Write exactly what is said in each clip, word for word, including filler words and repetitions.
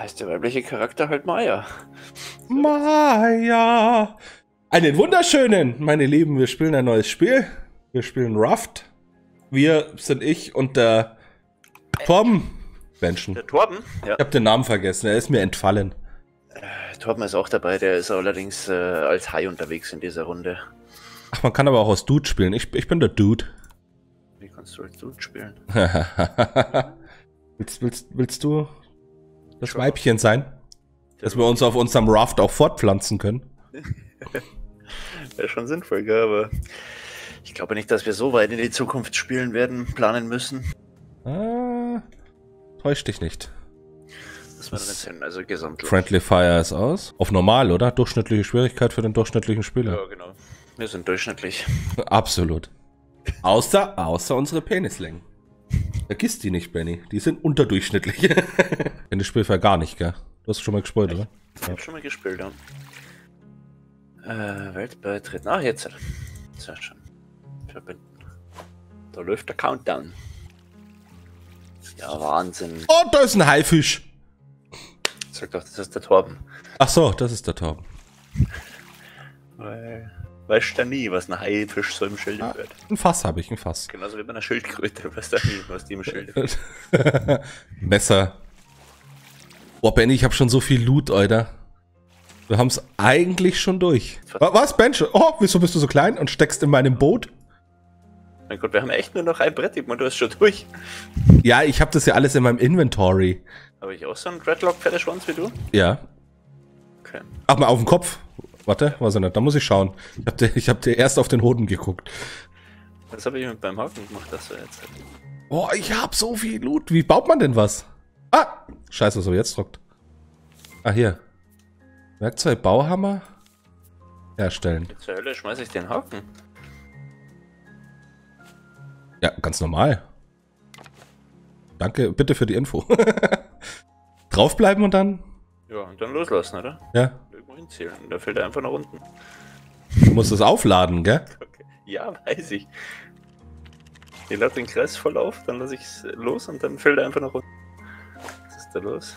heißt der weibliche Charakter halt Maya. Maya. Einen wunderschönen, meine Lieben, wir spielen ein neues Spiel. Wir spielen Raft. Wir sind ich und der Torben. Menschen. Der Torben? Ja. Ich habe den Namen vergessen, er ist mir entfallen. Äh, Torben ist auch dabei, der ist allerdings äh, als Hai unterwegs in dieser Runde. Ach, man kann aber auch als Dude spielen. Ich, ich bin der Dude. Wie kannst du als Dude spielen? willst, willst, willst du das Sure. Weibchen sein? Dass wir uns auf unserem Raft auch fortpflanzen können? Wäre schon sinnvoll, gell? Aber ich glaube nicht, dass wir so weit in die Zukunft spielen werden, planen müssen. Ah, täusch dich nicht. Das war dann jetzt hin, also gesamtlich. Friendly Fire ist aus. Auf normal, oder? Durchschnittliche Schwierigkeit für den durchschnittlichen Spieler. Ja, genau. Wir sind durchschnittlich. Absolut. Außer, außer unsere Penislängen. Vergiss die nicht, Benny. Die sind unterdurchschnittlich. In das Spiel gar nicht, gell? Du hast schon mal gespielt, oder? Ich hab schon mal gespielt, ja. Äh, Weltbeitritt. Ah, jetzt. Sehr schön. Verbinden. Da läuft der Countdown. Ja, Wahnsinn. Oh, da ist ein Haifisch. Sag doch, das ist der Torben. Ach so, das ist der Torben. Weil, weißt du nie, was ein Haifisch so im Schilde Ah, wird. ein Fass habe ich, ein Fass. Genauso wie bei einer Schildkröte, weißt du nie, was die im Schilde wird. Messer. Boah, Benny, ich habe schon so viel Loot, Alter. Wir haben es eigentlich schon durch. Wa- Was, Bench? Oh, wieso bist du so klein und steckst in meinem Boot? Mein Gott, wir haben echt nur noch ein Brett, ich meine, du hast schon durch. Ja, ich habe das ja alles in meinem Inventory. Habe ich auch so einen Dreadlock-Pferdeschwanz wie du? Ja. Okay. Ach, mal auf den Kopf. Warte, weiß ich nicht, da muss ich schauen. Ich hab dir, ich hab dir erst auf den Hoden geguckt. Das habe ich mit beim Haken gemacht, dass du jetzt. Boah, ich hab so viel Loot. Wie baut man denn was? Ah! Scheiße, was er jetzt druckt. Ah, hier. Werkzeug, Bauhammer. Herstellen. Wie zur Hölle schmeiße ich den Haken? Ja, ganz normal. Danke, bitte für die Info. Draufbleiben und dann? Ja, und dann loslassen, oder? Ja. Irgendwo hinzählen. Und da fällt er einfach nach unten. Du musst es aufladen, gell? Okay. Ja, weiß ich. Ich lade den Kreis voll auf, dann lasse ich es los und dann fällt er einfach nach unten. Was ist da los?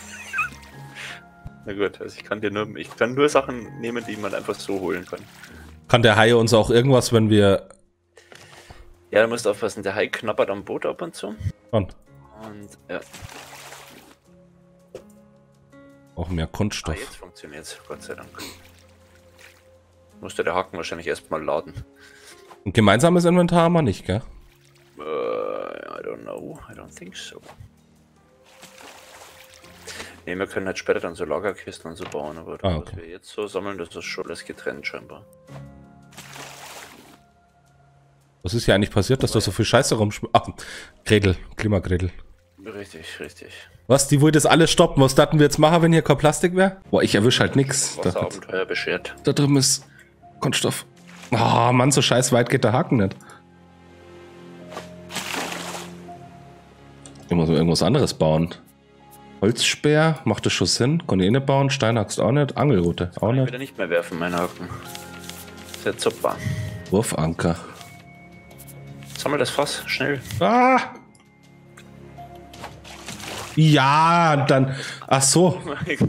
Na gut, also ich kann dir nur, ich kann nur Sachen nehmen, die man einfach so holen kann. Kann der Hai uns auch irgendwas, wenn wir... Ja, du musst aufpassen, der Hai knabbert am Boot ab und zu. Und Und ja, auch mehr ah, Kunststoff. jetzt funktioniert's, Gott sei Dank. Musste der Haken wahrscheinlich erstmal laden. Ein gemeinsames Inventar haben wir nicht, gell? Uh, I don't know, I don't think so. Ne, wir können halt später dann so Lagerkisten und so bauen, aber Ah, das, okay. was wir jetzt so sammeln, das ist schon alles getrennt scheinbar. Was ist hier eigentlich passiert, dass da so viel Scheiße rumschmeckt? Ach, Gretel, Klimagretel. Richtig, richtig. Was, die wollte das alles stoppen? Was dachten wir jetzt machen, wenn hier kein Plastik wäre? Boah, ich erwisch halt nix. Da, Wasserabenteuer beschert. da drüben ist Kunststoff. Oh Mann, so scheiß weit geht der Haken nicht. Ich muss mir irgendwas anderes bauen. Holzspeer, macht das schon Sinn? Kann ich nicht bauen, Steinaxt auch nicht, Angelrute auch Kann ich nicht. wieder nicht mehr werfen, mein Haken. Sehr super. Wurfanker. Sammel das Fass, schnell. Ah! Ja, und dann. Ach so.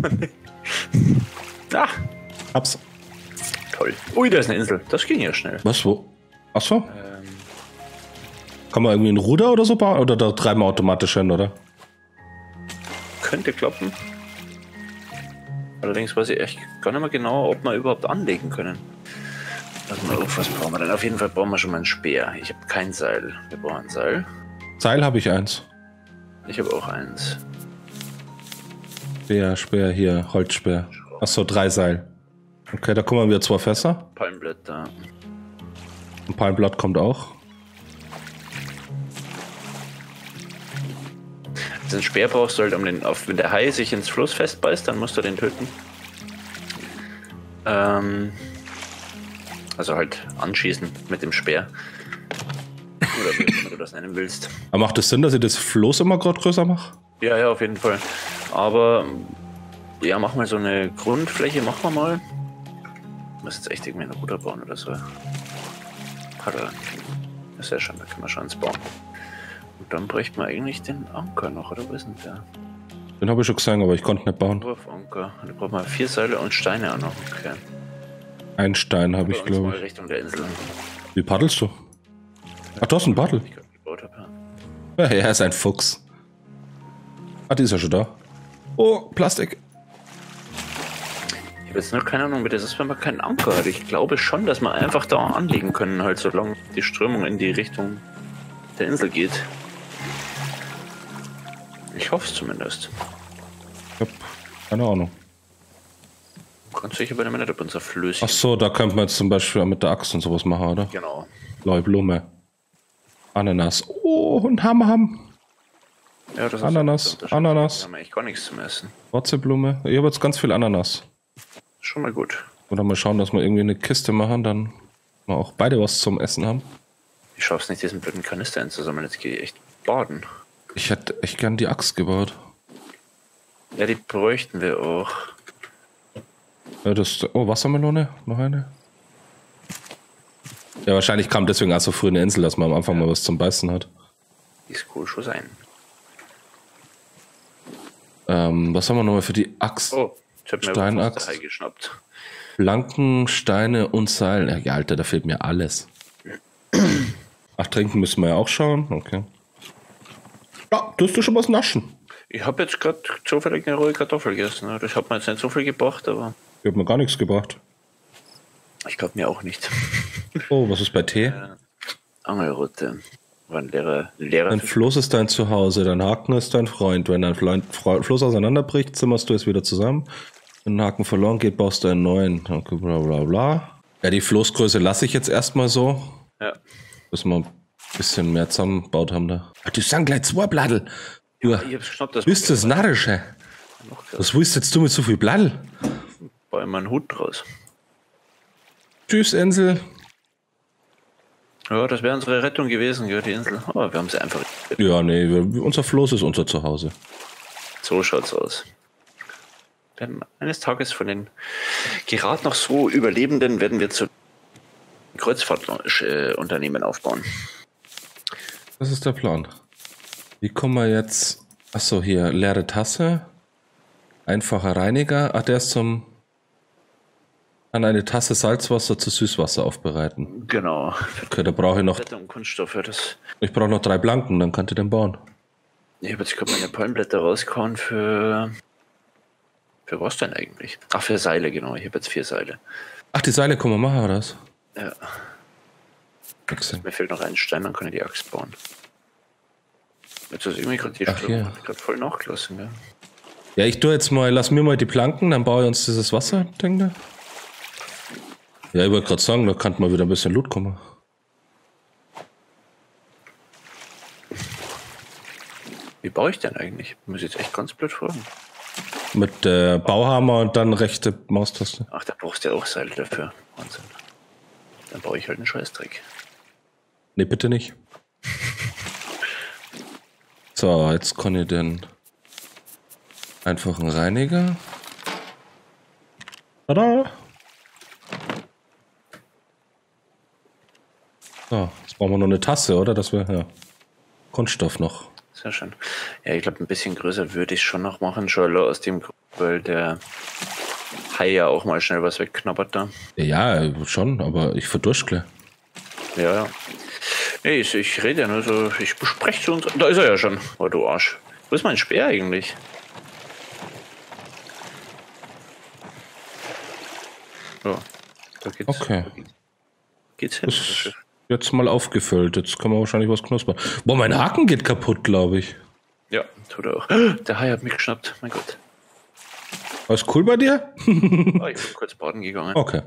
Ah, Hab's. toll. Ui, da ist eine Insel. Das ging ja schnell. Was, wo? Ach so. Ähm, Kann man irgendwie ein Ruder oder so bauen? Oder da treiben wir automatisch hin, oder? könnte klappen. Allerdings weiß ich echt gar nicht mehr genau, ob wir überhaupt anlegen können. Lass mal auf, was brauchen wir denn? Auf jeden Fall brauchen wir schon mal ein Speer. Ich habe kein Seil. Wir brauchen ein Seil. Seil habe ich eins. Ich habe auch eins. Speer, Speer hier, Holzspeer. Ach so, drei Seil. Okay, da kommen wir zwei Fässer. Palmblätter. Ein Palmblatt kommt auch. Den Speer brauchst du halt, um den, auf, wenn der Hai sich ins Floß festbeißt, dann musst du den töten. Ähm, also halt anschießen mit dem Speer. Oder wie auch immer du das nennen willst. Aber macht es Sinn, dass ich das Floß immer gerade größer mache? Ja, ja, auf jeden Fall. Aber ja, mach mal so eine Grundfläche, machen wir mal. Ich muss jetzt echt irgendwie eine Ruder bauen oder so. Paddel. Das ist ja schon, da können wir schon eins bauen. Und dann bräuchte man eigentlich den Anker noch, oder wo ist denn der? Den habe ich schon gesehen, aber ich konnte nicht bauen. Wurfanker. Da braucht man vier Seile und Steine auch noch. Okay. Ein Stein habe ich, glaube ich. Richtung der Insel. Wie paddelst du? Ach, du hast einen Paddel. Ich gerade gebaut habe, Ja, ja. er ist ein Fuchs. Ah, die ist ja schon da. Oh, Plastik. Ich habe jetzt nur keine Ahnung, wie das ist, wenn man keinen Anker hat. Ich glaube schon, dass man einfach da anlegen können, halt solange die Strömung in die Richtung der Insel geht. Ich hoffe es zumindest. Ich hab keine Ahnung. Ganz sicher bin ich mir nicht, ob unser Flößchen. Ach so, da könnte man jetzt zum Beispiel mit der Axt und sowas machen, oder? Genau. Blaue Blume. Ananas. Oh, und Ham Ham. Ja, das ist Ananas, das Ananas. Wir haben eigentlich gar nichts zum Essen. Wurzelblume. Ich habe jetzt ganz viel Ananas. Schon mal gut. Oder mal schauen, dass wir irgendwie eine Kiste machen, dann wir auch beide was zum Essen haben. Ich schaff's nicht, diesen blöden Kanister einzusammeln. Jetzt gehe ich echt baden. Ich hätte echt gern die Axt gebaut. Ja, die bräuchten wir auch. Ja, das, oh, Wassermelone? Noch eine? Ja, wahrscheinlich kam deswegen auch so früh eine Insel, dass man am Anfang mal was zum Beißen hat. Die ist cool schon sein. Ähm, was haben wir nochmal für die Axt? Oh, ich hab mir Steinaxt. Hai geschnappt. Planken, Steine und Seil. Ja, Alter, da fehlt mir alles. Ach, trinken müssen wir ja auch schauen. Okay. Ja, tust du schon was naschen? Ich habe jetzt gerade zufällig eine rohe Kartoffel gegessen. Ne? Das hat mir jetzt nicht so viel gebracht, aber Ich hab mir gar nichts gebracht. ich glaube mir auch nicht. Oh, was ist bei Tee? Äh, Angelrute. War ein leerer, leerer Ein Fisch. Floß ist dein Zuhause, dein Haken ist dein Freund. Wenn dein Freund, Fre- Floß auseinanderbricht, zimmerst du es wieder zusammen. Wenn ein Haken verloren geht, baust du einen neuen. Okay, bla bla bla. Ja, die Floßgröße lasse ich jetzt erstmal so. Ja. Bis wir ein bisschen mehr zusammengebaut haben da. Ach, du sind gleich zwei Blattl. Du Ich hab's geschnappt, das bist das narrische. noch krass. Was willst jetzt du mit so viel Blattl? Bei meinem Hut draus. Tschüss, Insel. Ja, das wäre unsere Rettung gewesen, gell, die Insel. Aber wir haben sie einfach. Ja, nee, wir, unser Floß ist unser Zuhause. So schaut's aus. Werden eines Tages von den gerade noch so Überlebenden werden wir zu Kreuzfahrtunternehmen aufbauen. Das ist der Plan. Wie kommen wir jetzt... Achso, hier, leere Tasse. Einfacher Reiniger. Ach, der ist zum... An eine Tasse Salzwasser zu Süßwasser aufbereiten. Genau. Okay, da brauche ich noch... Blätter und Kunststoffe, das. Ich brauche noch drei Blanken, dann könnt ihr den bauen. Ich habe jetzt gerade meine Palmblätter rausgehauen für. Für was denn eigentlich? Ach, für Seile, genau. Ich habe jetzt vier Seile. Ach, die Seile können wir machen, oder was? Ja. Excellent. Mir fehlt noch ein Stein, dann kann ich die Axt bauen. Jetzt ist irgendwie gerade die Ach, Strömung hier. gerade voll nachgelassen, gell? Ja, ich tue jetzt mal... Lass mir mal die Planken, dann baue ich uns dieses Wasserding da. Ja, ich wollte gerade sagen, da kann mal wieder ein bisschen Loot kommen. Wie baue ich denn eigentlich? Muss ich jetzt echt ganz blöd fragen. Mit äh, Bauhammer und dann rechte Maustaste. Ach, da brauchst du ja auch Seile dafür. Wahnsinn. Dann baue ich halt einen Scheißdreck. Nee, bitte nicht. So, jetzt kann ich den einfachen Reiniger. Tada! So, jetzt brauchen wir noch eine Tasse, oder? Das wäre, ja. Kunststoff noch. Sehr schön. Ja, ich glaube, ein bisschen größer würde ich schon noch machen, schon aus dem Grund, weil der Hai ja auch mal schnell was wegknabbert da. Ja, schon, aber ich verdurst gleich. Ja, ja. Nee, ich, ich rede ja nur so, ich bespreche zu uns. Da ist er ja schon. Oh, du Arsch. Wo ist mein Speer eigentlich? Ja, da geht's. Okay. Da geht's, geht's hin. Das Das Schiff. jetzt mal aufgefüllt. Jetzt kann man wahrscheinlich was knuspern. Boah, mein Haken geht kaputt, glaube ich. Ja, tut er auch. Der Hai hat mich geschnappt. Mein Gott. Alles cool bei dir? Oh, ich bin kurz baden gegangen. Okay.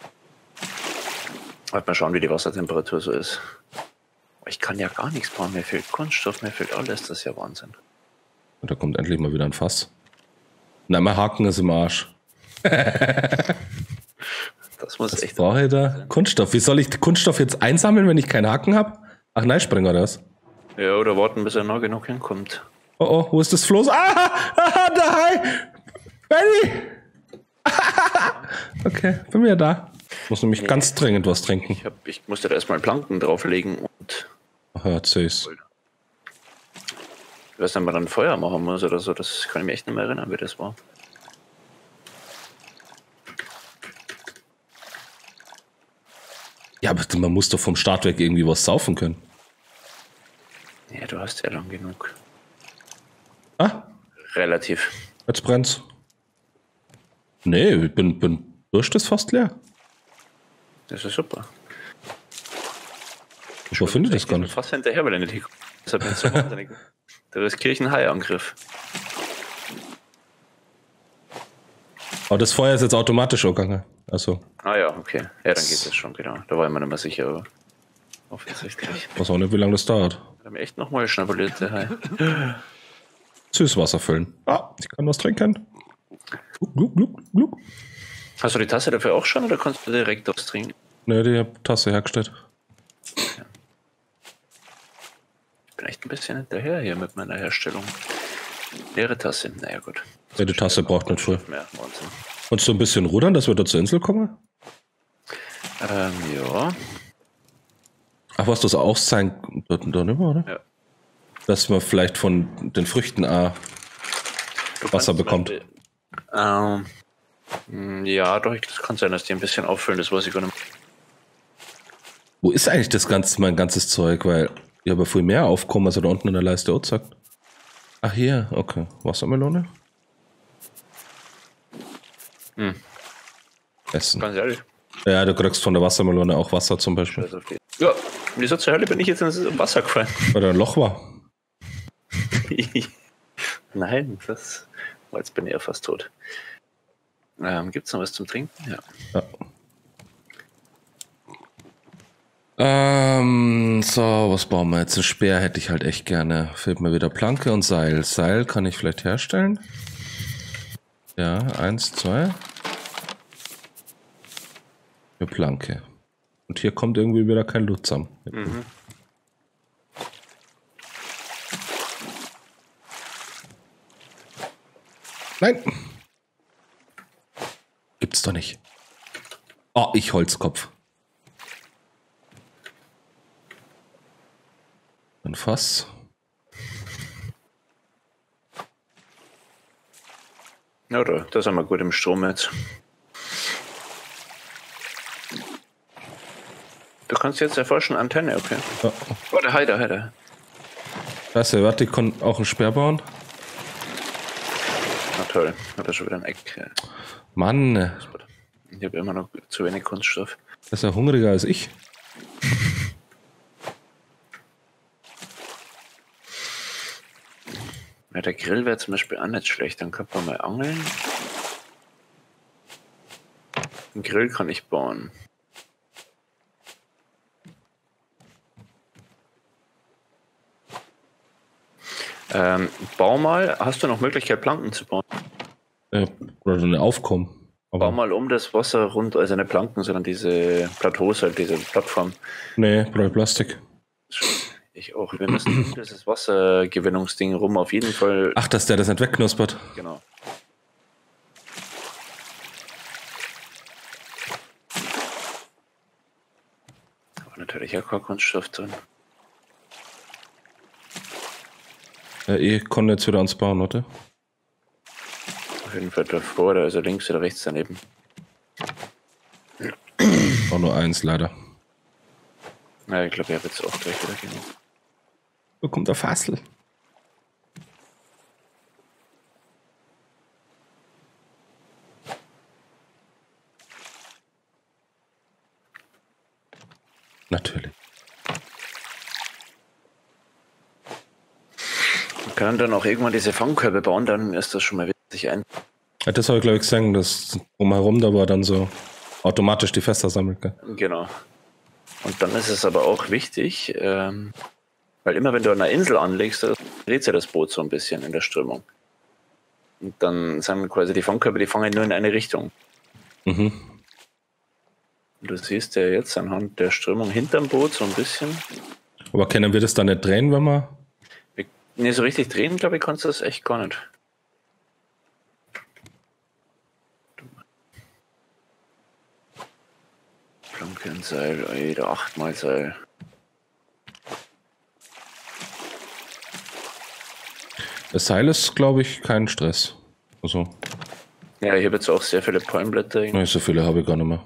Halt mal schauen, wie die Wassertemperatur so ist. Ich kann ja gar nichts bauen. Mir fehlt Kunststoff, mir fehlt alles. Das ist ja Wahnsinn. Und da kommt endlich mal wieder ein Fass. Na, mein Haken ist im Arsch. Das muss Was echt. brauche ich da? Kunststoff. Wie soll ich Kunststoff jetzt einsammeln, wenn ich keinen Haken habe? Ach nein, Springer das. Ja, oder warten, bis er nah genug hinkommt. Oh oh, wo ist das Floß? Ah, ah da, hi! Benny! Okay, bin wieder da. Ich muss nämlich Nee. ganz dringend was trinken. Ich, hab, ich musste da erstmal Planken drauflegen und. Ach ja, süß. Ich weiß nicht, ob man dann Feuer machen muss oder so, das kann ich mir echt nicht mehr erinnern, wie das war. Ja, aber man muss doch vom Start weg irgendwie was saufen können. Ja, du hast ja lang genug. Ah, Relativ. jetzt brennt's. Nee, ich bin, bin Durst ist fast leer. Das ist super. Ich finde das gar nicht. Fast hinterher, weil er nicht hinkommt. Das hat mich so wahnsinnig. Da ist Kirchenhai-Angriff. Aber das Feuer ist jetzt automatisch gegangen. Also. Ah ja, okay. Ja, dann geht das schon, genau. Da war ich mir nicht mehr sicher, aber offensichtlich. Ich weiß auch nicht, wie lange das dauert. Da haben wir echt nochmal schnabuliert, der Hai. Süßwasser füllen. Ah, ich kann was trinken. Gluck, gluck, gluck, gluck. Hast du die Tasse dafür auch schon oder kannst du direkt was trinken? Ne, die hab Tasse hergestellt. Okay. Ich bin echt ein bisschen hinterher hier mit meiner Herstellung. Leere Tasse, naja gut. Ja, die Tasse braucht nicht viel. Mehr Wahnsinn. Und so ein bisschen rudern, dass wir da zur Insel kommen? Ähm, ja. Ach, was das auch sein, da, da nicht mehr, oder? Ja. Dass man vielleicht von den Früchten auch Du Wasser kannst bekommt. Beispiel, ähm, mh, ja, doch, das kann sein, dass die ein bisschen auffüllen, das weiß ich gar nicht. Wo ist eigentlich das ganze, mein ganzes Zeug? Weil ich habe ja viel mehr aufkommen, als er da unten in der Leiste auch sagt. Ach, hier, okay. Wassermelone? Hm. Essen. Ganz ehrlich. Ja, du kriegst von der Wassermelone auch Wasser zum Beispiel. Also die, ja, wieso zur Hölle bin ich jetzt ins Wasser gefallen? Weil da ein Loch war. Nein, das. Oh, jetzt bin ich ja fast tot. Ähm, Gibt es noch was zum Trinken? Ja. Ja. Ähm, so, was bauen wir jetzt? Ein Speer hätte ich halt echt gerne. Fehlt mir wieder Planke und Seil. Seil kann ich vielleicht herstellen. Ja, eins, zwei. Eine Planke. Und hier kommt irgendwie wieder kein Loot zusammen. Mhm. Nein! Gibt's doch nicht. Oh, ich Holzkopf. Ein Fass. Ja, da, da sind wir gut im Strom jetzt. Du kannst jetzt erforschen, Antenne, okay. Ja. Oh, der Hai, der Hai, der. Weißt du, warte, ich kann auch einen Speer bauen. Na toll, hat er schon wieder ein Eck. äh, Mann, Ich habe immer noch zu wenig Kunststoff. das ist ja hungriger als ich. Ja, der Grill wäre zum Beispiel auch nicht schlecht. Dann könnte man mal angeln. Einen Grill kann ich bauen. Ähm, bau mal. Hast du noch Möglichkeit, Planken zu bauen? Äh, oder eine Aufkommen. Bau Aber mal um das Wasser rund, also nicht Planken, sondern diese Plateaus, halt diese Plattform. nee, brauche ich Plastik. Ich auch. Wir müssen um dieses Wassergewinnungsding rum auf jeden Fall. Ach, dass der das nicht wegknuspert. Genau. Aber natürlich auch kein Kunststoff drin. Ja, ich kann jetzt wieder ans Bauen, oder? Auf jeden Fall davor, oder also links oder rechts daneben. Auch nur eins, leider. Ja, ich glaube, er wird es auch gleich wieder gehen. Wo kommt der Fassel? Natürlich. Man kann dann auch irgendwann diese Fangkörbe bauen, dann ist das schon mal witzig ein. Ja, das habe ich, glaube ich, gesehen, dass umherum da war dann so automatisch die Fester sammelt. Gell? Genau. Und dann ist es aber auch wichtig, ähm, weil immer wenn du an einer Insel anlegst, da dreht sich das Boot so ein bisschen in der Strömung. Und dann sind quasi die Fangkörbe, die fangen nur in eine Richtung. Mhm. Und du siehst ja jetzt anhand der Strömung hinterm Boot so ein bisschen. Aber können wir das dann nicht drehen, wenn wir... Ne, so richtig drehen, glaube ich, kannst du das echt gar nicht. Plankenseil, Alter, achtmal Seil. Das Seil ist, glaube ich, kein Stress. Also, Ja, ich habe jetzt auch sehr viele Palmblätter. nein, so viele habe ich gar nicht mehr.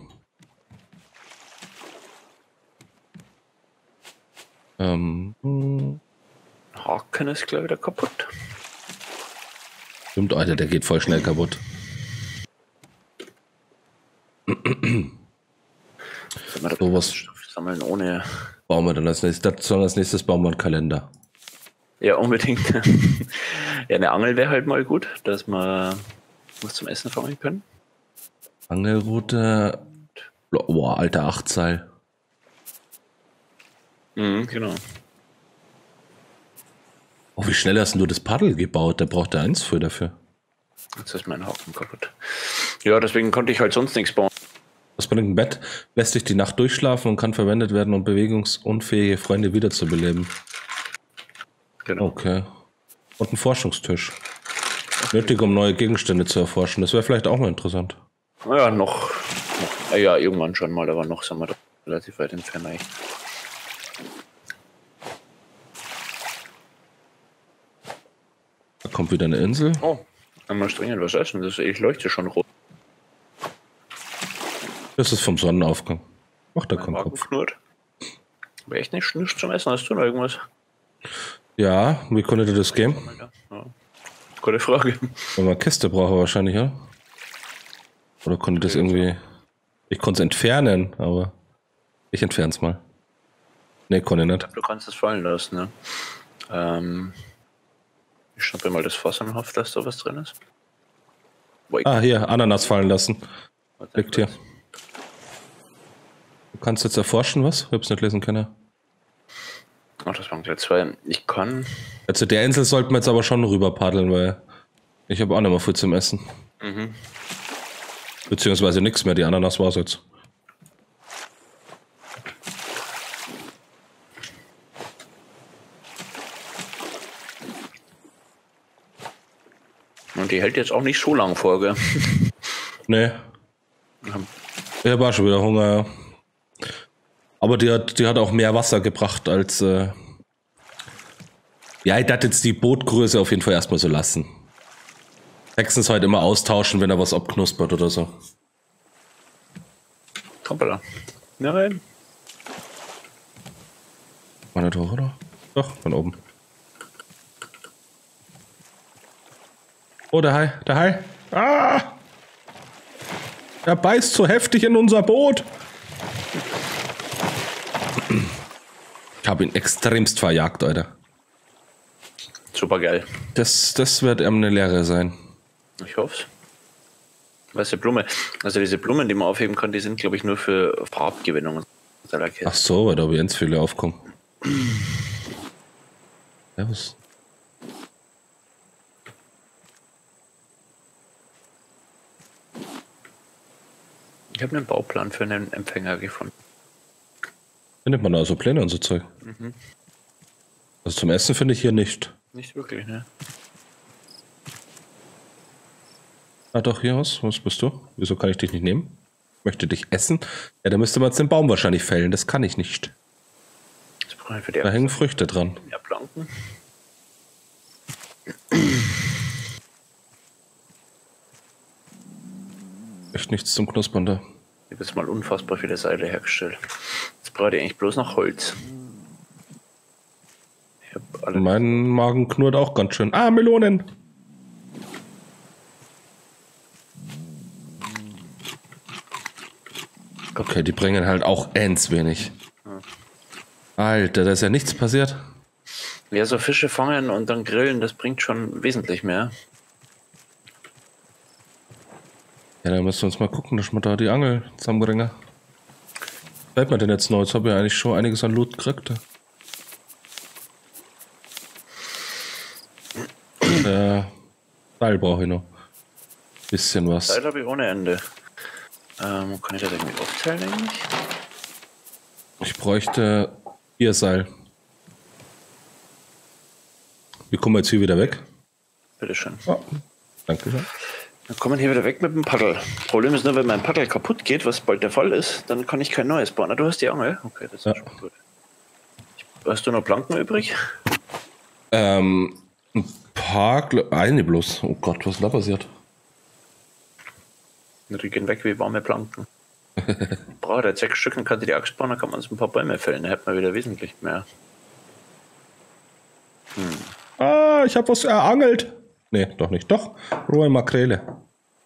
Ähm, hm, Haken ist gleich wieder kaputt. stimmt, Alter, der geht voll schnell kaputt. So was sammeln ohne. bauen wir dann als nächstes. Das, als nächstes bauen wir einen Kalender. Ja, unbedingt. Ja, eine Angel wäre halt mal gut, dass wir was zum Essen fangen können. Angelrute. Boah, alter Achtseil. Mhm, genau. Oh, wie schnell hast du das Paddel gebaut? Der braucht er eins für dafür. Jetzt ist mein Haken kaputt. Ja, deswegen konnte ich halt sonst nichts bauen. Das bringt ein Bett, lässt sich die Nacht durchschlafen und kann verwendet werden, um bewegungsunfähige Freunde wiederzubeleben. Genau. Okay. Und ein Forschungstisch. Nötig, um neue Gegenstände zu erforschen. Das wäre vielleicht auch mal interessant. Ja, noch, noch. Ja, irgendwann schon mal, aber noch sind wir da relativ weit entfernt eigentlich. Da kommt wieder eine Insel. Oh, einmal dringend was essen. Das, ich leuchte schon rot. Das ist vom Sonnenaufgang. Ach, da Mein kommt Magen Kopf. knurrt. Aber echt nicht, nichts zum Essen. Hast du noch irgendwas? Ja, wie konnte dir das gehen? Ja. Gute Frage. Wenn man Kiste brauche wahrscheinlich, ja? Oder konnte das irgendwie... Ich konnte es entfernen, aber... Ich entferne es mal. Ne, konnte ich nicht. Du kannst es fallen lassen, ne? Ähm, ich schnappe mal das Fass und hoffe, dass da was drin ist. Wait. Ah, hier, Ananas fallen lassen. Warte, Liegt hier. Du kannst jetzt erforschen, was? Ich hab's nicht lesen können. Ach, das waren gleich zwei. Ich kann... Also der Insel sollten wir jetzt aber schon rüber paddeln, weil... Ich habe auch nicht mehr viel zum Essen. Mhm. Beziehungsweise nichts mehr, die Ananas war's jetzt. Und die hält jetzt auch nicht so lang vor, gell? Nee. Ich habe auch schon wieder Hunger, ja. Aber die hat, die hat auch mehr Wasser gebracht als... Äh ja, ich dachte jetzt die Bootgröße auf jeden Fall erstmal so lassen. Höchstens halt immer austauschen, wenn er was abknuspert oder so. Hoppala. Nein. War nicht hoch, oder? Doch, von oben. Oh, der Hai, der Hai. Ah! Er beißt so heftig in unser Boot. Ich habe ihn extremst verjagt, Alter. Super geil. Das, das wird ihm eine Lehre sein. Ich hoffe es. Weiße Blume. Also diese Blumen, die man aufheben kann, die sind, glaube ich, nur für Farbgewinnung. Ach so, weil da wie ganz viele aufkommen. Servus. Ich habe einen Bauplan für einen Empfänger gefunden. Findet man da so Pläne und so Zeug? Mhm. Also zum Essen finde ich hier nicht. Nicht wirklich, ne? Ah doch, hier was? Was bist du? Wieso kann ich dich nicht nehmen? Ich möchte dich essen? Ja, da müsste man jetzt den Baum wahrscheinlich fällen. Das kann ich nicht. Das brauche ich für die Da hängen Früchte dran. Ja, Planken. Echt nichts zum Knuspern da. Ich habe jetzt mal unfassbar viele Seile hergestellt. Jetzt brauche ich eigentlich bloß noch Holz. Ich hab alle Mein Magen knurrt auch ganz schön. Ah, Melonen! Okay, die bringen halt auch ends wenig. Alter, da ist ja nichts passiert. Ja, so Fische fangen und dann grillen, das bringt schon wesentlich mehr. Ja, dann müssen wir uns mal gucken, dass wir da die Angel zusammenbringen. Was bleibt mir denn jetzt noch? Jetzt habe ich eigentlich schon einiges an Loot gekriegt. Äh, Seil brauche ich noch. Bisschen was. Seil habe ich ohne Ende. Ähm, kann ich das irgendwie aufteilen eigentlich? Ich bräuchte vier Seil. Wie kommen wir jetzt hier wieder weg? Bitteschön. Oh, danke schön. Dann kommen wir hier wieder weg mit dem Paddel. Problem ist nur, wenn mein Paddel kaputt geht, was bald der Fall ist, dann kann ich kein neues bauen. Ah, du hast die Angel? Okay, das ist Ja. schon gut. Hast du noch Planken übrig? Ähm, ein Paar, eine bloß. Oh Gott, was ist da passiert? Die gehen weg wie warme Planken. Boah, der sechs Stücken kann die Axt bauen, dann kann man uns ein paar Bäume fällen. Da hätte man wieder wesentlich mehr. Hm. Ah, ich habe was erangelt. Nee, doch nicht. Doch, rohe Makrele.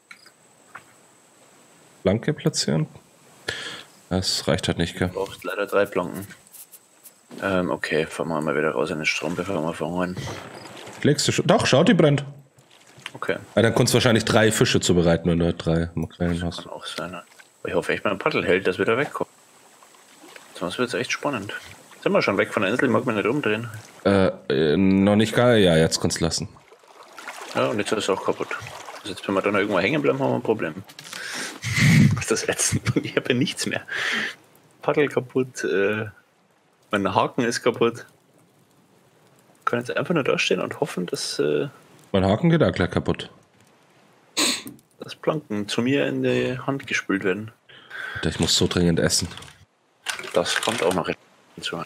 Planke platzieren. Das reicht halt nicht, gell? Du brauchst leider drei Planken. Ähm, okay, fahren wir mal wieder raus in den Strom, bevor wir verhungern. Legst du schon? Doch, schaut, die brennt. Okay. Ja, dann kannst du wahrscheinlich drei Fische zubereiten, wenn du halt drei Makrelen hast. Kann auch sein. Ne? Ich hoffe echt, mein Paddel hält, dass wir da wegkommen. Sonst wird es echt spannend. Sind wir schon weg von der Insel? Mag man nicht umdrehen? Äh, äh, noch nicht geil. Ja, jetzt kannst du lassen. Ja, und jetzt ist es auch kaputt. Also jetzt, wenn wir dann irgendwo hängen bleiben, haben wir ein Problem. Was ist das ätzend? Ich habe ja nichts mehr. Paddel kaputt, äh, mein Haken ist kaputt. Ich kann jetzt einfach nur da stehen und hoffen, dass, äh, mein Haken geht auch gleich kaputt. dass Planken zu mir in die Hand gespült werden. Ich muss so dringend essen. Das kommt auch noch hinzu.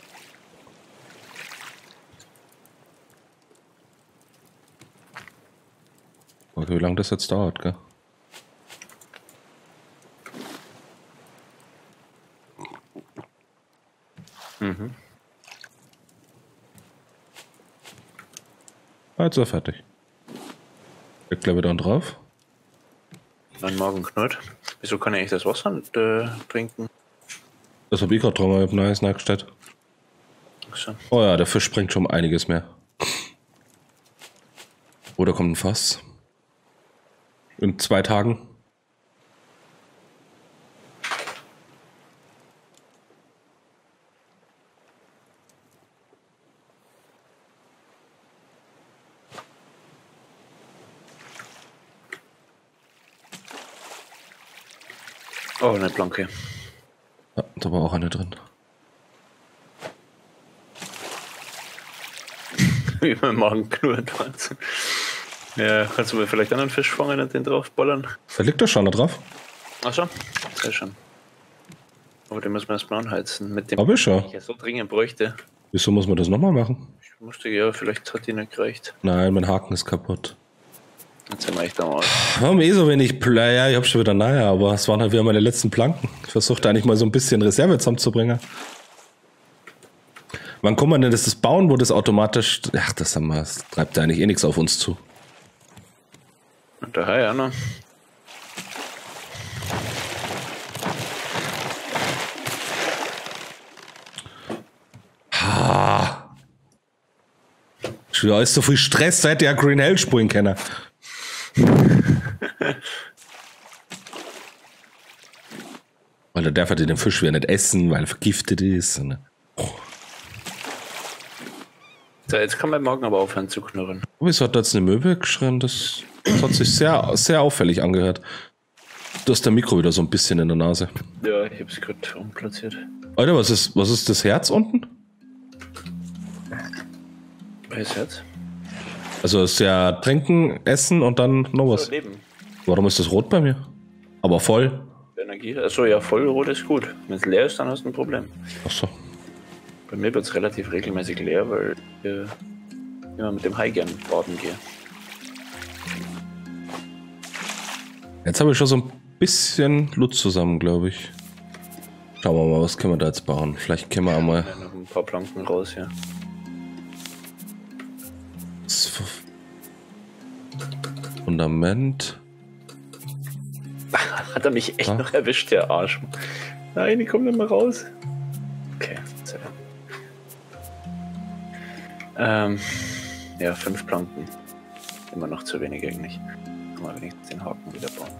Okay, wie lange das jetzt dauert, gell? Mhm. Jetzt ist er fertig. Leg gleich wieder drauf. Mein Magen knurrt. Wieso kann ich eigentlich das Wasser nicht, äh, trinken? Das hab ich gerade dran, ich hab Neues nachgestellt. So. Oh ja, der Fisch bringt schon einiges mehr. Oder kommt ein Fass. In zwei Tagen. Oh, eine Planke. Ja, da war auch eine drin. Wie mein Magen knurrt. Ja, kannst du mir vielleicht einen Fisch fangen und den draufballern? Da liegt der schon da drauf. Achso, sehr schön. Aber den müssen wir erstmal anheizen. Mit dem, Hab ich schon. ich ja so dringend bräuchte. Wieso muss man das nochmal machen? Ich musste ja, vielleicht hat die nicht gereicht. Nein, mein Haken ist kaputt. Jetzt sind wir echt am Arsch. Wir haben eh so wenig Player, ich hab schon wieder naja, aber es waren halt wieder meine letzten Planken. Ich versuchte eigentlich mal so ein bisschen Reserve zusammenzubringen. Wann kommt man denn das, das bauen, wo das automatisch. Ach, das, haben wir, das treibt ja eigentlich eh nichts auf uns zu. Und daher ja noch. Ha. Schon ist so viel Stress, seit der Green Hell spielen können. Weil er darf halt den Fisch wieder nicht essen, weil er vergiftet ist. Und oh. So, jetzt kann mein Magen aber aufhören zu knurren. Wieso hat da jetzt eine Möwe geschrien? Das, das hat sich sehr, sehr auffällig angehört. Du hast der Mikro wieder so ein bisschen in der Nase. Ja, ich hab's gerade umplatziert. Alter, was ist, was ist das Herz unten? Welches Herz? Also es ist ja trinken, essen und dann noch was. So, Leben. Warum ist das rot bei mir? Aber voll. Energie. Achso, ja, voll rot ist gut. Wenn es leer ist, dann hast du ein Problem. Achso. Bei mir wird es relativ regelmäßig leer, weil ich äh, immer mit dem Hai gern baden gehe. Jetzt habe ich schon so ein bisschen Loot zusammen, glaube ich. Schauen wir mal, was können wir da jetzt bauen. Vielleicht können wir einmal Ja, noch ein paar Planken raus hier. Fundament. Hat er mich echt Ah. noch erwischt, der Arsch. Nein, die kommen nicht mehr raus. Okay, sehr gut. Ähm, ja, fünf Planken. Immer noch zu wenig eigentlich. Kann man wenigstens den Haken wieder bauen.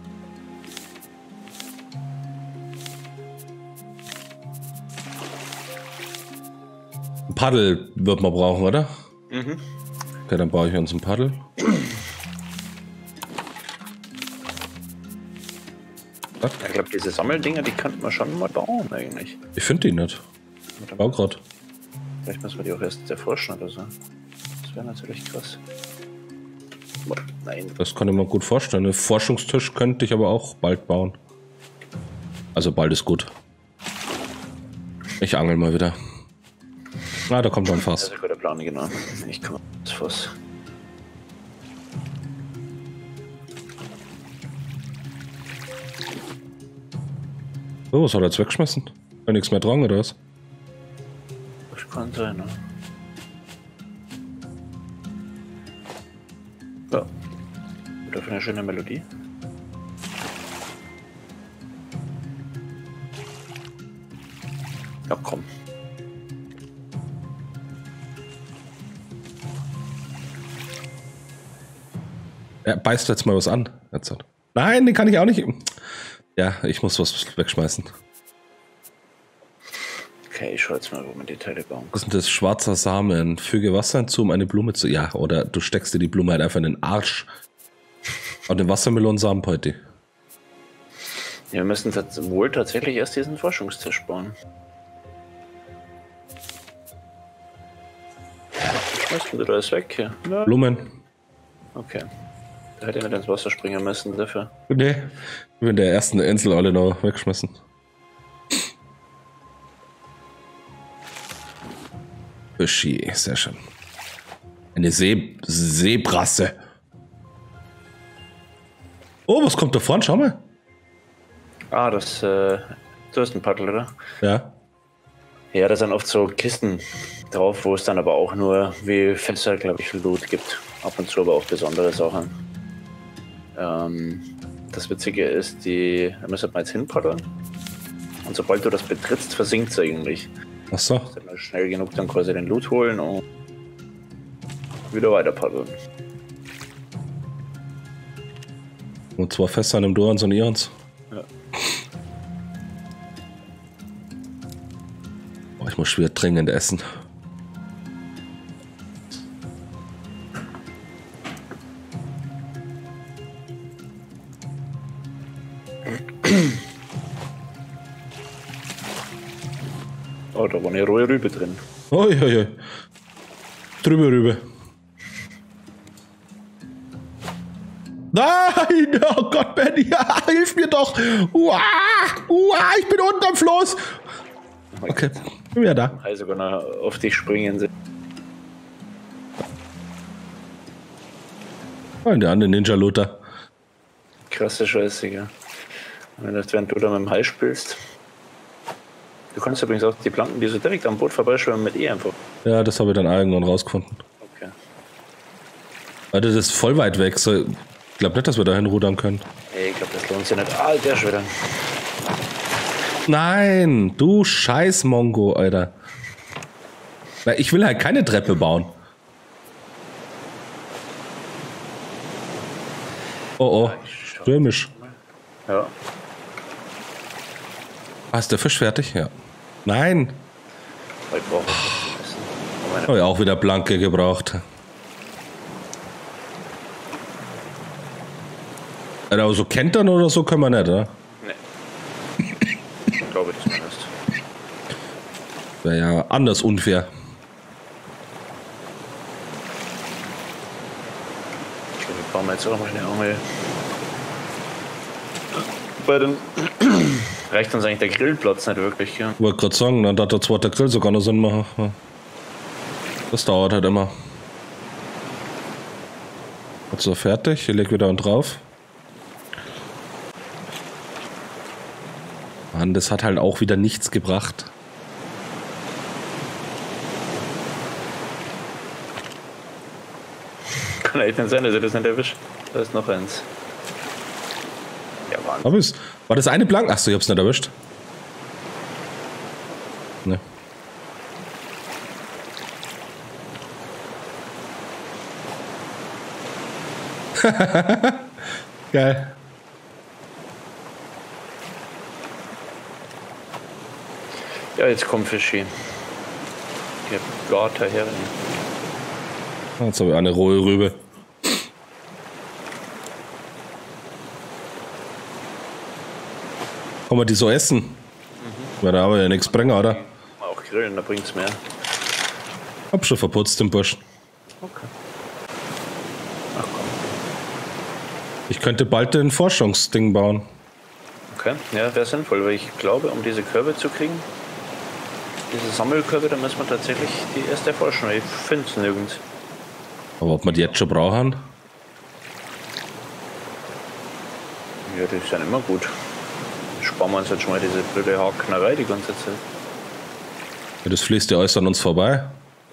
Ein Paddel wird man brauchen, oder? Mhm. Okay, dann baue ich uns ein Paddel. Ich glaube, diese Sammeldinger, die könnte man schon mal bauen eigentlich. Ich finde die nicht. Ich baue gerade. Vielleicht müssen wir die auch erst erforschen oder so. Das wäre natürlich krass. Boah, nein. Das kann ich mir gut vorstellen. Einen Forschungstisch könnte ich aber auch bald bauen. Also bald ist gut. Ich angel mal wieder. Ah, da kommt noch ein Das Fass. ist ein guter Plan, genau. Ich komme das Fass. Oh, was hat er jetzt weggeschmissen? Kann nichts mehr tragen, oder was? Das kann sein, ne? Ja. Dafür eine schöne Melodie. Ja, komm. Er beißt jetzt mal was an. Jetzt. Nein, den kann ich auch nicht. Ja, ich muss was wegschmeißen. Okay, ich schau jetzt mal, wo man die Teile bauen kann. Was ist denn das? Schwarzer Samen. Füge Wasser hinzu, um eine Blume zu... Ja, oder du steckst dir die Blume halt einfach in den Arsch. Und den Wassermelonensamen heute. Ja, wir müssen tats wohl tatsächlich erst diesen Forschungstisch bauen. Schmeißt du da alles weg hier? Ja. Blumen. Okay. Da hätte ich nicht ins Wasser springen müssen dafür. Nee, wir in der ersten Insel alle noch weggeschmissen. Fischi, sehr schön. Eine See Seebrasse. Oh, was kommt da vorne? Schau mal. Ah, das, äh, du hast ein Paddel, oder? Ja. Ja, da sind oft so Kisten drauf, wo es dann aber auch nur wie Fässer, glaube ich, Loot gibt. Ab und zu aber auch besondere Sachen. Ähm, das Witzige ist, die, da müssen wir jetzt hinpaddeln. Und sobald du das betrittst, versinkt es eigentlich. Ach so. Du musst dann mal schnell genug dann quasi den Loot holen und wieder weiter paddeln. Und zwar fest an dem Dorans und Irons. Ja. Oh, ich muss schwer dringend essen. Oh, da war eine rohe Rübe drin. Ui, ui, ui. Drüber, rüber. Nein! Oh Gott, Benny! Ja, hilf mir doch! Uah, uah, ich bin unterm Floß! Okay, bin wieder da. Also sogar auf dich springen. Oh, der andere Ninja-Looter. Krasse Scheiße, ja. Wenn das, während du da mit dem Hai spielst. Du kannst übrigens auch die Planken, die so direkt am Boot vorbeischwimmen, mit E einfach. Ja, das habe ich dann irgendwann rausgefunden. Okay. Alter, das ist voll weit weg. So, ich glaube nicht, dass wir dahin rudern können. Ey, ich glaube, das lohnt sich nicht. Ah, der schon wieder. Nein, du scheiß Mongo, Alter. Weil ich will halt keine Treppe bauen. Oh oh, stürmisch. Ja. Ah, ist der Fisch fertig? Ja. Nein. Ich brauche was zu essen. Habe ich auch wieder Blanke gebraucht. Aber so kentern oder so können wir nicht, oder? Nee. Glaube ich zumindest. Wäre ja anders unfair. Ich glaube, wir bauen jetzt auch mal eine Angel. Bei den reicht uns eigentlich der Grillplatz nicht wirklich, ja. Ich wollte gerade sagen, dann hat der zweite Grill sogar noch Sinn machen. Das dauert halt immer. Jetzt so fertig, ich leg wieder einen drauf. Mann, das hat halt auch wieder nichts gebracht. Kann echt nicht sein, dass ich das nicht erwischt. Da ist noch eins. Ja, Wahnsinn. Hab ich's. War das eine Blank? Achso, ich hab's nicht erwischt. Ne. Geil. Ja, jetzt kommt Fischi. Der Blatter her. Jetzt habe ich eine rohe Rübe. Kann man die so essen? Mhm. Weil da haben wir ja nichts bringen, oder? Auch grillen, da bringt's mehr. Hab schon verputzt den Burschen. Okay. Ach komm. Ich könnte bald ein Forschungsding bauen. Okay, ja, wäre sinnvoll, weil ich glaube, um diese Körbe zu kriegen, diese Sammelkörbe, da müssen wir tatsächlich die erste erforschen. Ich finde es nirgends. Aber ob wir die jetzt schon brauchen? Ja, die sind immer gut. sparen wir uns jetzt schon mal diese blöde Haarknarrei die ganze Zeit. Ja, das fließt ja alles an uns vorbei.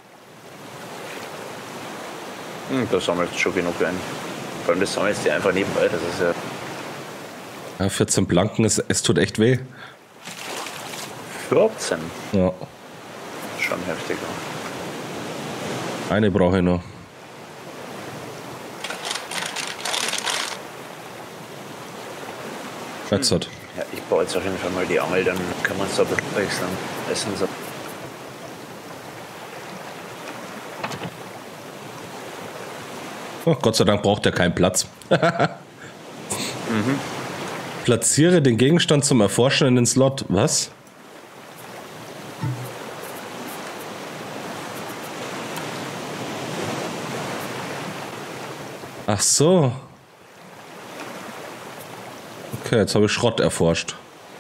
Hm, da sammelt schon genug ein. Vor allem das sammelst du einfach nebenbei, das ist ja... Ja, vierzehn Planken, ist, es tut echt weh. vierzehn? Ja. Schon heftig. Eine brauche ich noch. Jetzt hat. Ja, ich baue jetzt auf jeden Fall mal die Angel, dann kann man es da ein bisschen wechseln. Essen so. Oh, Gott sei Dank braucht er keinen Platz. mhm. Platziere den Gegenstand zum Erforschen in den Slot. Was? Ach so. Okay, jetzt habe ich Schrott erforscht.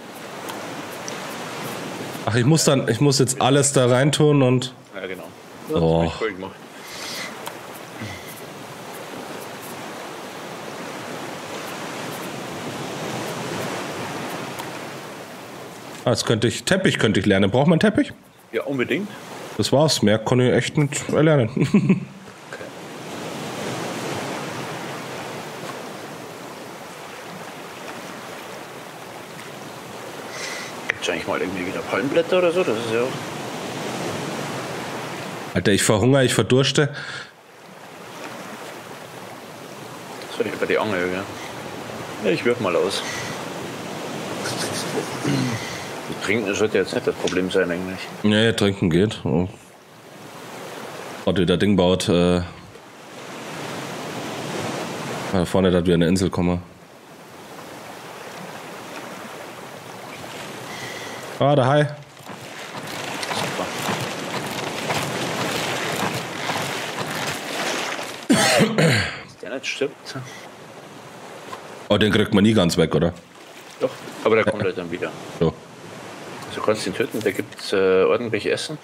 Ach, ich muss dann, ich muss jetzt alles da reintun und... Ja, genau. Oh. Cool gemacht. Ah, jetzt könnte ich, Teppich könnte ich lernen. Braucht man Teppich? Ja, unbedingt. Das war's. Mehr kann ich echt nicht erlernen. Okay. Gibt's eigentlich mal irgendwie wieder Palmblätter oder so? Das ist ja auch... Alter, ich verhungere, ich verdurste. Das war über die Angel, ja. Ja, ich wirf mal aus. Trinken sollte jetzt nicht das Problem sein eigentlich. Nee, trinken geht. Oh. Warte, der Ding baut. Äh, da vorne, dass wir an eine Insel kommen. Ah, der Hai. Super. Dass der nicht stirbt. Oh, den kriegt man nie ganz weg, oder? Doch, aber der kommt halt dann wieder. So. Du kannst ihn töten, der gibt äh, ordentlich Essen.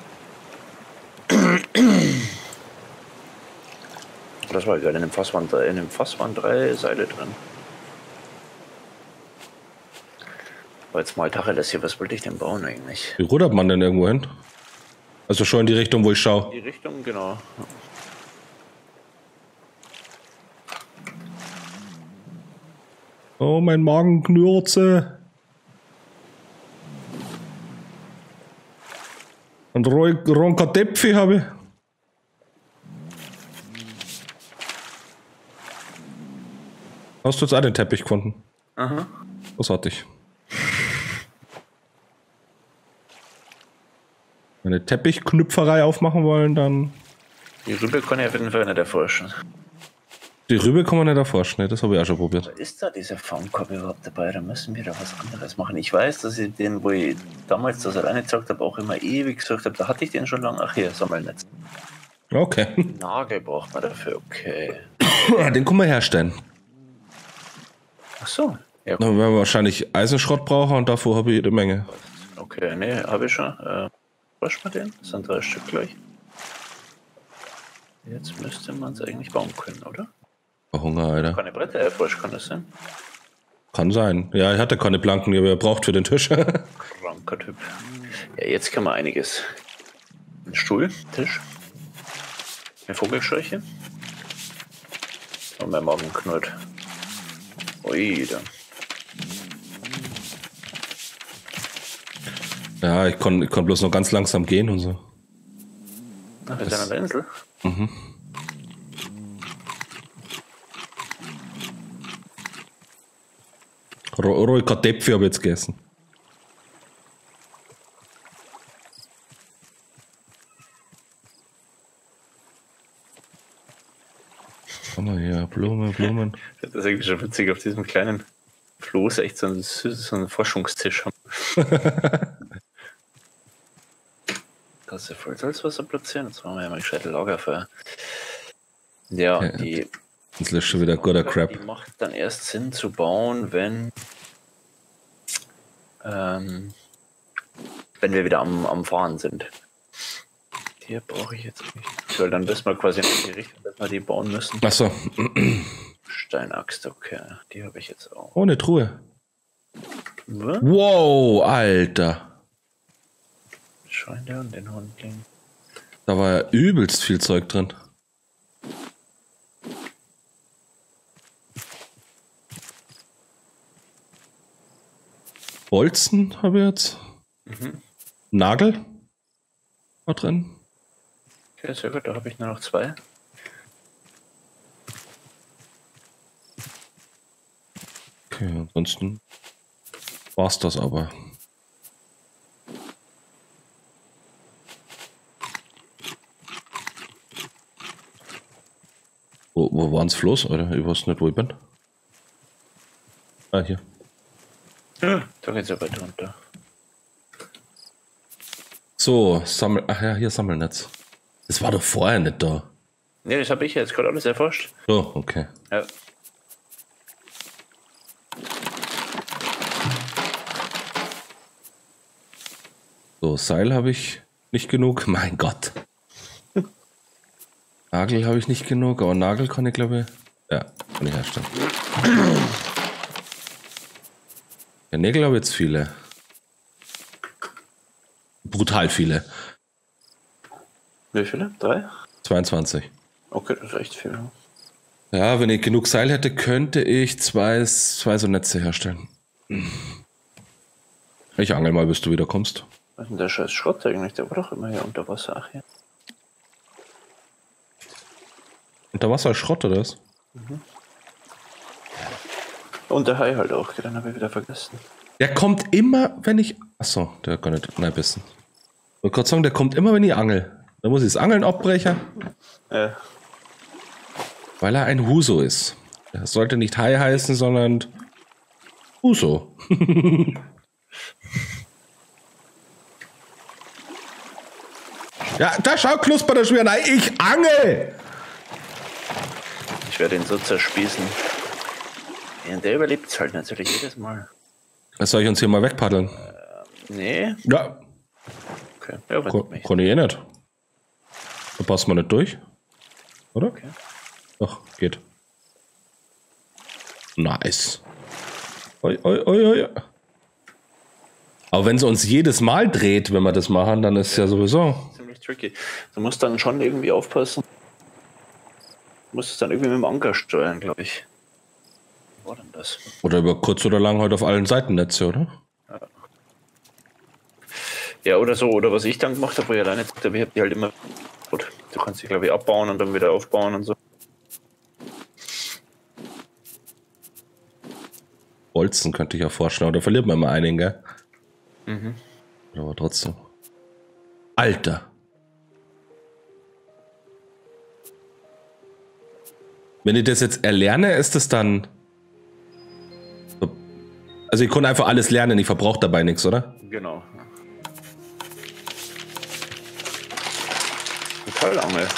Das war geil, in dem Fass waren drei, in dem Fass waren drei Seile drin. Aber jetzt mal Tacheles hier, was wollte ich denn bauen eigentlich? Wie rudert man denn irgendwo hin? Also schon in die Richtung, wo ich schaue. Die Richtung, genau. Oh, mein Magen knurze. Und Ronka Tepfi habe ich. Hast du jetzt auch den Teppich gefunden? Aha. Großartig. Wenn wir eine Teppichknüpferei aufmachen wollen, dann... Die Rübe kann ich auf jeden Fall nicht erforschen. Die Rübe kann man nicht erforschen, ne? Das habe ich auch schon probiert. Ist da dieser Faunkorb überhaupt dabei? Da müssen wir da was anderes machen. Ich weiß, dass ich den, wo ich damals das alleine gesagt habe, auch immer ewig gesagt habe, da hatte ich den schon lange. Ach hier, Sammelnetz. Okay. Nagel braucht man dafür, okay. Den können wir herstellen. Ach so. Ja, Dann werden wir wahrscheinlich Eisenschrott brauchen und davor habe ich jede Menge. okay, ne, habe ich schon. Äh, wasch mal den. Das sind drei Stück gleich. Jetzt müsste man es eigentlich bauen können, oder? Hunger, Alter. Keine Bretter erforscht, kann das sein? Kann sein. Ja, ich hatte keine Planken, die er braucht für den Tisch. Kranker Typ. Ja, jetzt kann man einiges. Ein Stuhl, Tisch, eine Vogelscheuche. Und mein Magen knurrt. Ui, da. Ja, ich konnte ich kon bloß noch ganz langsam gehen und so. Ach, wir sind an der Insel. Mhm. Roika Tepfi habe ich jetzt gegessen. Schau mal hier, Blumen, Blumen. Das ist irgendwie schon witzig, auf diesem kleinen Floß echt so einen, so einen Forschungstisch haben. Kannst du voll Salzwasser platzieren? Jetzt machen wir ja mal gescheite Lagerfeuer. Ja, Okay. die, Jetzt ist schon wieder guter Crap. die macht dann erst Sinn zu bauen, wenn ähm, wenn wir wieder am, am Fahren sind. Die brauche ich jetzt nicht. Weil dann wissen wir quasi in die Richtung, dass wir die bauen müssen. Achso. Steinaxt, okay. Die habe ich jetzt auch. Oh, eine Truhe. Was? Wow, Alter. Schweine und den Hundling. Da war ja übelst viel Zeug drin. Bolzen habe ich jetzt. Mhm. Nagel war drin. Okay, sehr gut, da habe ich nur noch zwei. Okay, ansonsten war's das aber. Wo, wo waren's Floß, Alter? Ich weiß nicht, wo ich bin. Ah, hier. Ja, da geht's ja weiter runter. So, sammel. Ach ja, hier Sammelnetz. Das war doch vorher nicht da. Ne, das habe ich jetzt gerade alles erforscht. So, okay. Ja. So, Seil habe ich nicht genug. Mein Gott. Nagel habe ich nicht genug, aber Nagel kann ich, glaube ich. Ja, kann ich herstellen. Ja, Nägel habe ich jetzt viele. Brutal viele. Wie viele? Drei? zweiundzwanzig. Okay, das ist echt viel. Ja, wenn ich genug Seil hätte, könnte ich zwei, zwei so Netze herstellen. Ich angel mal, bis du wieder kommst. Was ist denn der scheiß Schrott eigentlich? Der war doch immer hier unter Wasser. Ach ja. Unter Wasser ist Schrott, oder was? Mhm. Und der Hai halt auch, den habe ich wieder vergessen. Der kommt immer, wenn ich... Achso, der kann nicht... Nein, bisschen. Ich wollte gerade sagen, der kommt immer, wenn ich angel. Da muss ich das Angeln abbrechen. Ja. Weil er ein Huso ist. Er sollte nicht Hai heißen, sondern Huso. Ja, da schau, knusper der Schwer. Nein, ich angel! Ich werde ihn so zerspießen. Ja, und der überlebt es halt natürlich jedes Mal. Soll ich uns hier mal wegpaddeln? Nee. Ja. Okay. Ja, wenn Ko du mich. Kann ich eh nicht. Da passt man nicht durch. Oder? Okay. Doch, geht. Nice. Oi, oi, oi, oi. Aber wenn es uns jedes Mal dreht, wenn wir das machen, dann ist es ja sowieso. Ziemlich tricky. Du musst dann schon irgendwie aufpassen. Du musst es dann irgendwie mit dem Anker steuern, glaube ich. Wie war denn das? Oder über kurz oder lang halt auf allen Seitennetze, oder? Ja, oder so. Oder was ich dann gemacht habe, wo ich alleine gesagt habe, ich habe die halt immer. Gut, du kannst die, glaube ich, abbauen und dann wieder aufbauen und so. Bolzen könnte ich ja vorstellen, oder verliert man immer einen, gell? Mhm. Aber trotzdem. Alter. Wenn ich das jetzt erlerne, ist das dann... Also ich konnte einfach alles lernen, ich verbrauche dabei nichts, oder? Genau. Metallangel.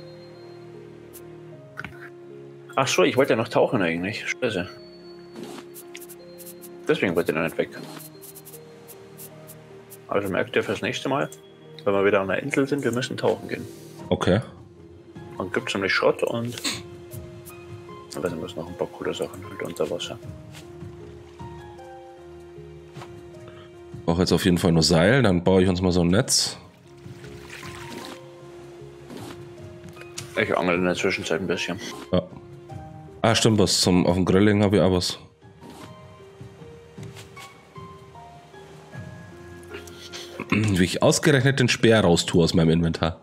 Ach so, ich wollte ja noch tauchen eigentlich. Scheiße. Deswegen wollte ich noch nicht weg. Also merkt ihr fürs nächste Mal, wenn wir wieder an der Insel sind, wir müssen tauchen gehen. Okay. Und gibt nämlich Schrott und ich weiß nicht, was noch ein paar coole Sachen halt unter Wasser. Ich brauche jetzt auf jeden Fall nur Seil, dann baue ich uns mal so ein Netz. Ich angel in der Zwischenzeit ein bisschen. Ja. Ah, stimmt, was zum auf dem Grilling habe ich auch was. Wie ich ausgerechnet den Speer raustue aus meinem Inventar.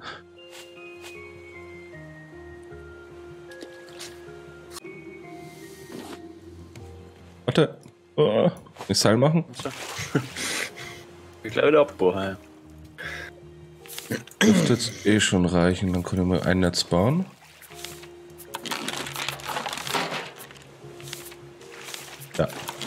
Warte. Oh, kann ich Seil machen? So. Ich glaube, der Abbruch. Dürfte jetzt eh schon reichen, dann können wir ein Netz bauen. Ja.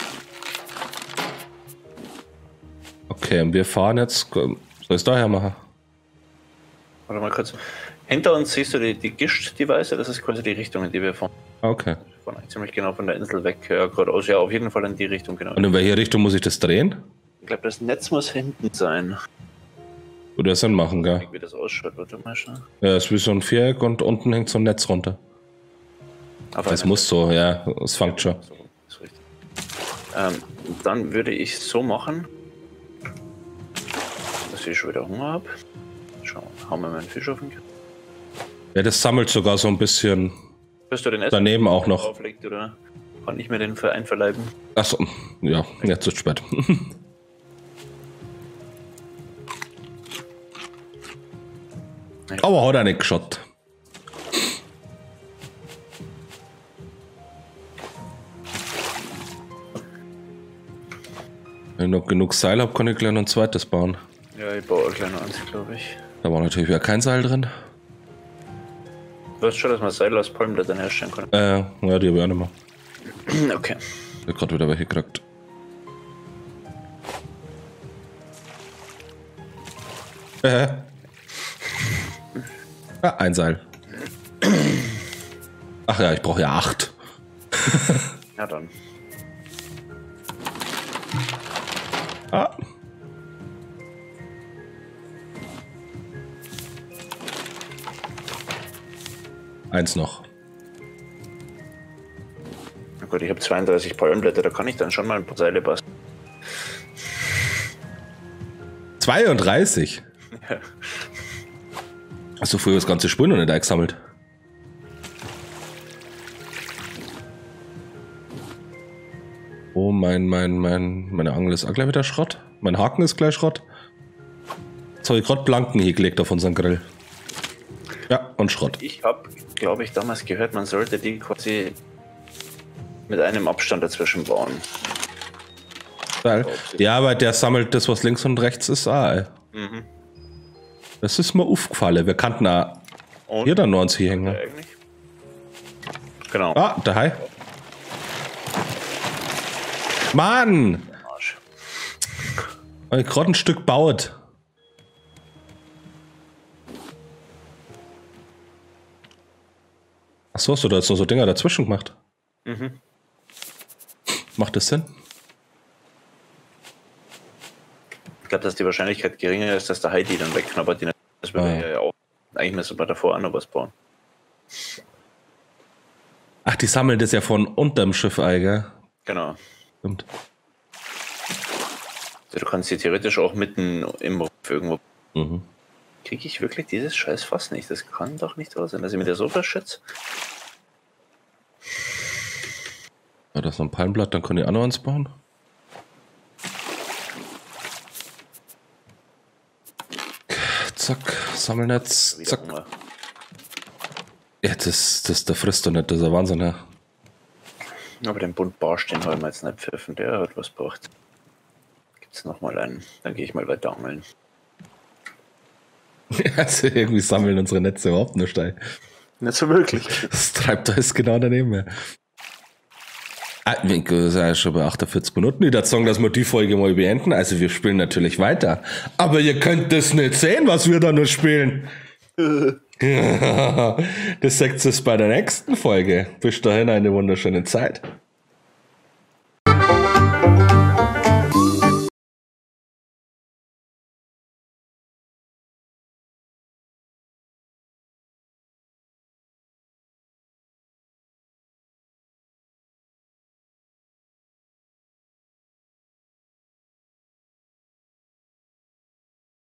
Okay, und wir fahren jetzt. Soll ich es daher machen? Warte mal kurz. Hinter uns siehst du die, die Gischt, die weiße, das ist quasi die Richtung, in die wir fahren. Okay. Wir fahren eigentlich ziemlich genau von der Insel weg, ja, geradeaus. Ja, auf jeden Fall in die Richtung, genau. Und in welche Richtung muss ich das drehen? Ich glaube, das Netz muss hinten sein. Würde das Sinn machen, gell? Wie das ausschaut, warte mal schon. Ja, es ist wie so ein Viereck und unten hängt so ein Netz runter. Aber Das muss so, ja, es fängt schon. So, ist richtig. Ähm, dann würde ich so machen, dass ich schon wieder Hunger habe. Schau, hauen wir mal einen Fisch auf den Grill. Ja, das sammelt sogar so ein bisschen Wirst du den Essen daneben auch noch. auflegt, oder kann ich mir den für einverleiben? Achso, ja, jetzt ist spät. Aber hat er nicht geschaut. Wenn ich noch genug Seil habe, kann ich gleich noch ein zweites bauen. Ja, ich baue ein kleiner eins, glaube ich. Da war natürlich wieder kein Seil drin. Du weißt schon, dass man Seil aus Palmblättern herstellen kann. Äh, ja, die habe ich auch nicht mehr. Okay. Ich habe gerade wieder welche gekriegt. Äh. Ah, ein Seil. Ach ja, ich brauche ja acht. Ja, dann. Ah. Eins noch. Na gut, ich habe zweiunddreißig Palmblätter, da kann ich dann schon mal ein paar Seile basteln. zweiunddreißig? Ja. Hast du früher das ganze Spul noch nicht eingesammelt? Oh, mein, mein, mein, meine Angel ist auch gleich wieder Schrott. Mein Haken ist gleich Schrott. Jetzt habe ich gerade Planken hingelegt auf unseren Grill. Ja, und Schrott. Ich habe, glaube ich, damals gehört, man sollte die quasi mit einem Abstand dazwischen bauen. Geil. Ja, aber der sammelt das, was links und rechts ist, ah, ey. Mhm. Das ist mir aufgefallen. Wir kannten auch hier dann noch uns hier hängen. Ja, eigentlich. Genau. Ah, der Hai. Mann! Arsch. Hab ich gerade ein Stück baut. Achso, hast du da jetzt noch so Dinger dazwischen gemacht? Mhm. Macht das Sinn? Ich glaube, dass die Wahrscheinlichkeit geringer ist, dass der Hai die dann wegknabbert. Die das würde Ah. ja auch. Eigentlich müssen wir davor auch noch was bauen. Ach, die sammeln das ja von unterm Schiff ein, gell? Genau. Stimmt. Also du kannst sie theoretisch auch mitten im Rumpf irgendwo. Mhm. Kriege ich wirklich dieses scheiß Fass nicht? Das kann doch nicht wahr sein, dass ich mit der so verschätze. Ja, das ist noch ein Palmblatt, dann kann ich auch noch eins bauen. Zack, Sammelnetz, Wieder zack. Hunger. Ja, das, das, der frisst doch nicht, das ist ein Wahnsinn, ja. Aber den Bund Barsch, den haben wir jetzt nicht pfiffen, der hat was gebracht. Gibt's noch mal einen? Dann gehe ich mal weiter angeln. Also irgendwie sammeln unsere Netze überhaupt nicht ein. Nicht so wirklich. Das treibt alles genau daneben. Ja. Ah, wir sind ja schon bei achtundvierzig Minuten. Ich würde sagen, dass wir die Folge mal beenden. Also wir spielen natürlich weiter. Aber ihr könnt das nicht sehen, was wir da nur spielen. Das seht ihr bei der nächsten Folge. Bis dahin eine wunderschöne Zeit.